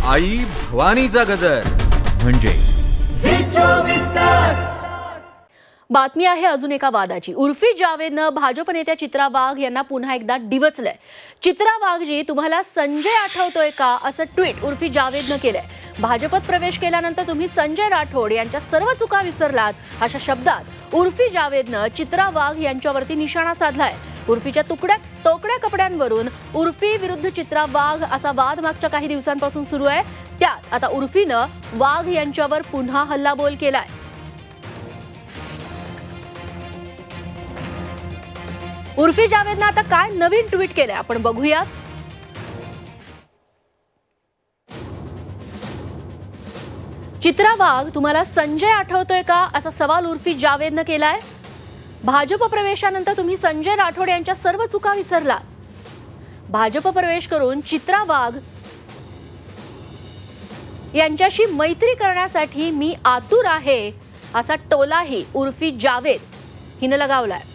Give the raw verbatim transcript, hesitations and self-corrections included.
आई भवानीचा गजर म्हणजे बातमी आहे अजून एका वादाची। उर्फी जावेदनं भाजप नेत्या चित्रा वाघ यांना पुन्हा एकदा डिवचलंय। चित्रा वाघजी, तुम्हाला संजय आठवतोय का असं ट्विट उर्फी जावेदनं केलंय। भाजपत प्रवेश केल्यानंतर तुम्ही संजय राठोड यांच्या सर्व चुका विसरलात अशा शब्दात उर्फी जावेदनं चित्रा वाघ यांच्यावरती निशाणा साधलाय। उर्फीच्या तुकड्या तोकड्या कपड्यांवरून उर्फी विरुद्ध चित्रा वाघ असा वाद मागच्या काही दिवसांपासून सुरू आहे। त्यात आता उर्फीनं वाघ यांच्यावर पुन्हा हल्लाबोल केलाय। उर्फी जावेदनं आता काय नवीन ट्विट केलंय आपण बघूया। चित्रा वाघ, तुम्हाला संजय आठवतोय का असा सवाल उर्फी जावेदनं केलाय। भाजप प्रवेशानंतर तुम्ही संजय राठोड यांच्या सर्व चुका विसरला। भाजप प्रवेश करून चित्रा वाघ यांच्याशी मैत्री करण्यासाठी मी आतुर आहे असा टोलाही उर्फी जावेद हिनं लगावलाय।